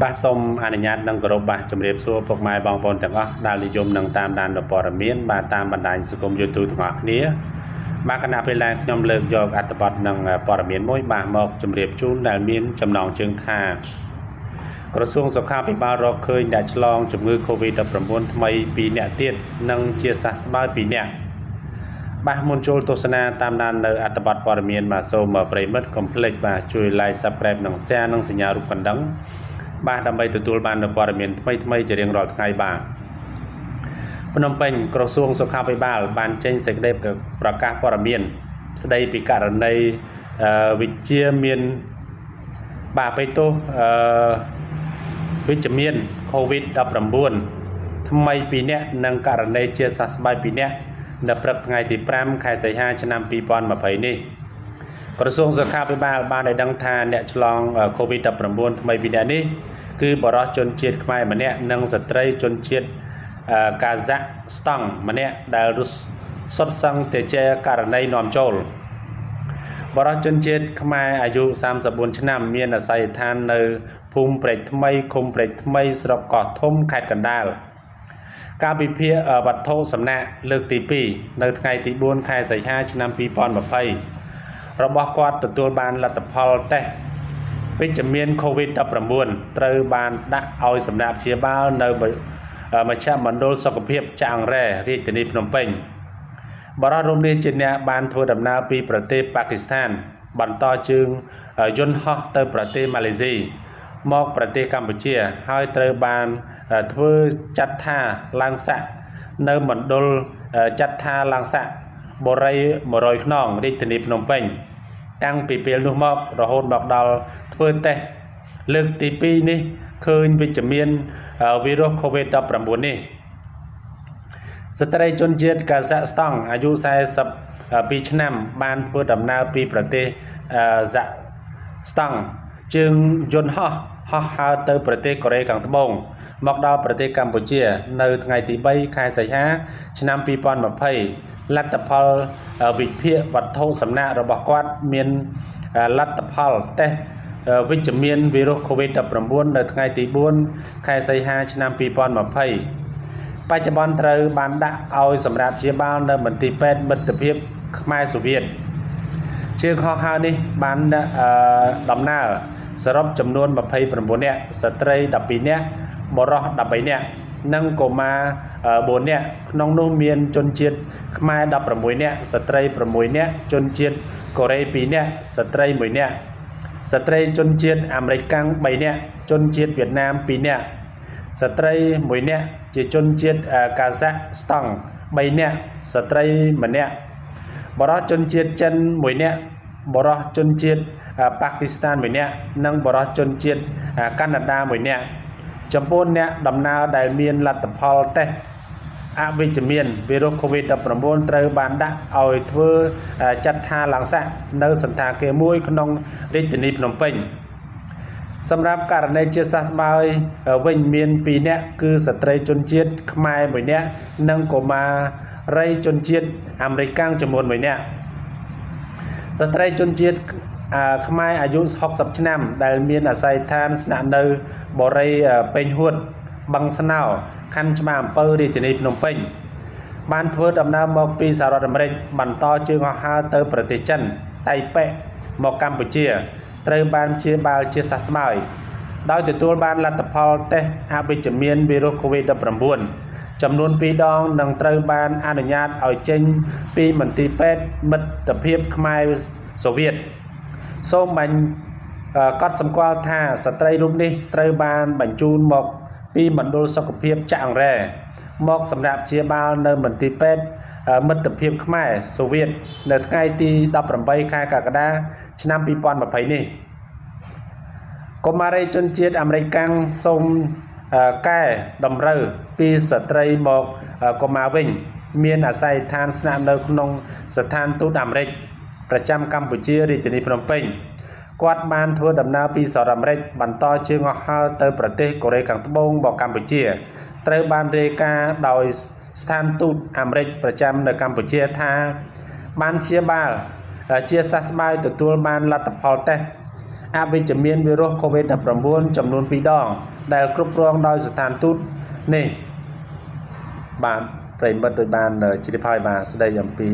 បាទសូមអនុញ្ញាតនឹងគោរពបាទជំរាបសួរពុកម៉ែបងប្អូនទាំងអស់ដែលនិយមនឹងតាមដានព័ត៌មានបាទតាមបណ្ដាញសង្គម YouTube ទាំងអស់គ្នាបាទគណៈពេលឡើងខ្ញុំលើកយកអត្ថបទនឹងព័ត៌មានមួយបាទមកជំរាបជូនដែលមានចំណងជើងថាក្រសួងសុខាភិបាលរកឃើញអ្នកឆ្លងជំងឺ Covid-19 ថ្មី2នាក់ទៀតនិងជាសះស្បើយ2នាក់បាទមុនចូលទស្សនាតាមដាននៅអត្ថបទព័ត៌មានបាទសូមប្រិយមិត្តកុំភ្លេចបាទជួយ Like Subscribe និង Share និងសញ្ញារូបកណ្ដឹងបាទដើម្បីទទួលបាននូវព័ត៌មានថ្មីៗជារៀងរាល់ថ្ងៃបាទភ្នំពេញក្រសួងសុខាភិបាលបានចេញសេចក្តីប្រកាសព័ត៌មានស្តីពីករណីវិជ្ជាមានបាទបេតុវិជ្ជមាន Covid-19 ថ្មី2នាក់និងករណីជាសះស្បើយ2នាក់នៅព្រឹកថ្ងៃទី5ខែសីហាឆ្នាំ2020នេះក្រសួងសុខាភិបាលបានឲ្យដឹងថាអ្នកឆ្លង Covid-19 ថ្មី2នាក់នេះគឺបរិសុទ្ធជនជាតិខ្មែរម្នាក់និងស្ត្រីជនជាតិកាហ្សាក់ស្តង់ម្នាក់ដែលសុទ្ធសឹងតែជាករណីនាំចូលបរិសុទ្ធជនជាតិខ្មែរអាយុ34ឆ្នាំមានអាស័យដ្ឋាននៅភូមិព្រែកថ្មីឃុំព្រែកថ្មីស្រុកកោះធំខេត្តកណ្ដាលការវិភាគវត្ថុសំណាក់លើកទី2នៅថ្ងៃទី4ខែសីហាឆ្នាំ2020របស់គាត់ទទួលបានលទ្ធផលតេស្តវិជ្ជមាន Covid-19 ត្រូវបានដាក់ឲ្យសម្រាប់ព្យាបាលនៅមជ្ឈមណ្ឌលសុខភាពចាអង្រែរាជធានីភ្នំពេញបរិសុទ្ធរូបនេះជាអ្នកបានធ្វើដំណើរពីប្រទេសប៉ាគីស្ថានបន្តជើងយន្តហោះទៅប្រទេសម៉ាឡេស៊ីមកប្រទេសកម្ពុជាហើយត្រូវបានធ្វើចាត់ថាឡើងសាក់នៅមណ្ឌលចាត់ថាឡើងសាក់បូរី100ខ្នងរាជធានីភ្នំពេញតាំងពីពេលនោះមករហូតមកដល់ធ្វើតេស្តលើកទី2នេះឃើញវិជ្ជមានវីរុស Covid-19 នេះស្ត្រីជនជាតិកាហ្សាក់ស្តង់អាយុ42ឆ្នាំបានធ្វើដំណើរពីប្រទេសហ្សាក់ស្តង់ជើងយន្តហោះហើរទៅប្រទេសកូរ៉េខាងត្បូងមកដល់ប្រទេសកម្ពុជានៅថ្ងៃទី3ខែសីហាឆ្នាំ2020លទ្ធផលវិភាគវត្ថុសំណាក់របស់គាត់មានលទ្ធផលតេស្តវិជ្ជមានវីរុស Covid-19 នៅថ្ងៃទី4ខែសីហាឆ្នាំ2020បច្ចុប្បន្នត្រូវបានដាក់ឲ្យសម្រាប់ព្យាបាលនៅមន្ទីរពេទ្យមិត្តភាពខ្មែរសូវៀតជើងហោះហើរនេះបានដំណើរសរុបចំនួន29នាក់ស្ត្រី12នាក់បុរស13នាក់និងកុមារ4នាក់ក្នុងនោះមានជនជាតិខ្មែរ16នាក់ស្ត្រី6នាក់ជនជាតិកូរ៉េ2នាក់ស្ត្រី1នាក់ស្ត្រីជនជាតិអាមេរិកកាំង3នាក់ជនជាតិវៀតណាម2នាក់ស្ត្រី1នាក់ជាជនជាតិកាហ្សាក់ស្តង់3នាក់ស្ត្រី1នាក់បរិសុទ្ធជនជាតិចិន1នាក់បរិសុទ្ធជនជាតិប៉ាគីស្ថាន1នាក់និងបរិសុទ្ធជនជាតិកាណាដា1នាក់ចំពោះអ្នកដំណើរដែលមានលទ្ធផលតេស្តអវិជ្ជមានវីរុស Covid-19 ត្រូវបានដាក់ឲ្យធ្វើចាត់ថាឡើងសាក់នៅសន្តាគារមួយក្នុងរាជធានីភ្នំពេញសម្រាប់ករណីជាសះស្បើយវិញមាន2នាក់គឺស្ត្រីជនជាតិខ្មែរ1នាក់និងកុមារីជនជាតិអាមេរិកកាំងចំនួន1នាក់ស្ត្រីជនជាតិខ្មែរអាយុ60ឆ្នាំដែលមានអាស័យដ្ឋានស្នាក់នៅបូរីពេញហួតបឹងស្នោខណ្ឌច្បារអំពៅរាជធានីភ្នំពេញបានធ្វើដំណើរមកពីសហរដ្ឋអាមេរិកបន្តជើងហោះហើរទៅប្រទេសចិនតៃប៉េមកកម្ពុជាត្រូវបានព្យាបាលជាសះស្បើយដោយទទួលបានលទ្ធផលតេស្តអវិជ្ជមានវីរុស Covid-19 ចំនួន2ដងនិងត្រូវបានអនុញ្ញាតឲ្យចេញពីមន្ទីរពេទ្យមិត្តភាពខ្មែរសូវៀតសូមបាញ់កត់សម្គាល់ថាស្ត្រីរូបនេះត្រូវបានបញ្ជូនមកពីមណ្ឌលសុខភាពចាអង្រែមកសម្រាប់ព្យាបាលនៅមន្ទីរពេទ្យមិត្តភាពខ្មែរសូវៀតនៅថ្ងៃទី18ខែកក្កដាឆ្នាំ2020នេះកុមារីជនជាតិអាមេរិកកាំងសូមកែតម្រូវពីស្ត្រីមកកុមារវិញមានអាស័យដ្ឋានស្នាក់នៅក្នុងស្ថានទូតអាមេរិកប្រចាំកម្ពុជារាជធានីភ្នំពេញគាត់បានធ្វើដំណើរពីសហរដ្ឋអាមេរិកបន្តជើងហោះហើរទៅប្រទេសកូរ៉េខាងត្បូងមកកម្ពុជាត្រូវបានរាយការណ៍ដោយស្ថានទូតអាមេរិកប្រចាំនៅកម្ពុជាថាបានព្យាបាលជាសះស្បើយទទួលបានលទ្ធផលតេស្តអវិជ្ជមានវីរុស Covid 19 ចំនួន 2 ដងដែលគ្រប់គ្រងដោយស្ថានទូតនេះបាទប្រិមិត្តដោយបានជ្រាបហើយបាទស្ដីអំពី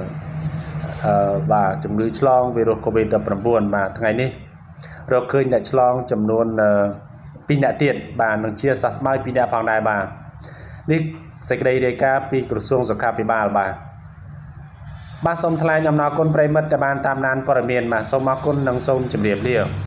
បាទជំងឺឆ្លងវីរុស Covid 19 បាទថ្ងៃនេះរកឃើញអ្នកឆ្លងចំនួន2អ្នកទៀតបាទនឹងជាសះស្បើយ2អ្នកផងដែរបាទនេះសេចក្តីរាយការណ៍ពីក្រសួងសុខាភិបាលបាទសូមថ្លែងអំណរគុណប្រិមិត្តដែលបានតាមដានព័ត៌មានបាទសូមអរគុណនិងសូមជម្រាបលា